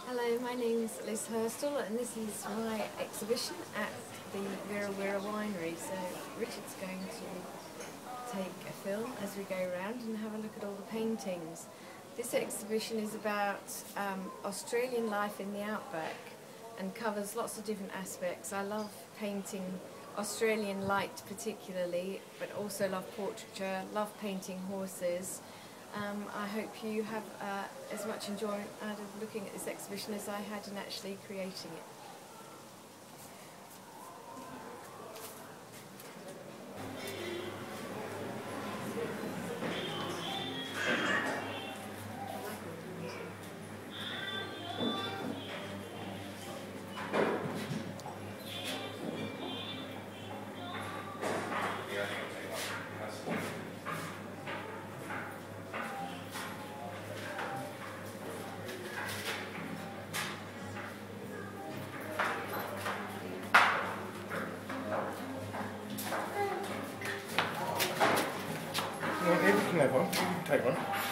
Hello, my name is Liz Hirstle and this is my exhibition at the Wirra Wirra winery. So Richard's going to take a film as we go around and have a look at all the paintings. This exhibition is about Australian life in the outback and covers lots of different aspects. I love painting Australian light particularly, but also love portraiture, love painting horses. I hope you have as much enjoyment out of looking at this exhibition as I had in actually creating it. You can have one. You can take one.